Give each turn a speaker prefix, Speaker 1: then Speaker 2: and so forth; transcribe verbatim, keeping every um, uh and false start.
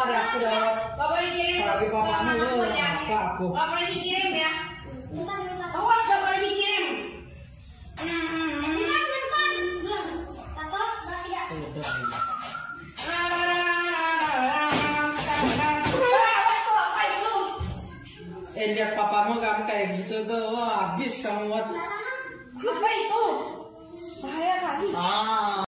Speaker 1: ada aku dah.
Speaker 2: Gak boleh dikirim.
Speaker 1: Apalagi papamu, apa aku?
Speaker 2: Gak boleh dikirim ya. Awas gak boleh dikirim.
Speaker 1: Eh lihat papamu kamu kayak gitu tuh, wah, habis kamu buat.
Speaker 2: Apa itu? Bahaya kali.
Speaker 1: Ah.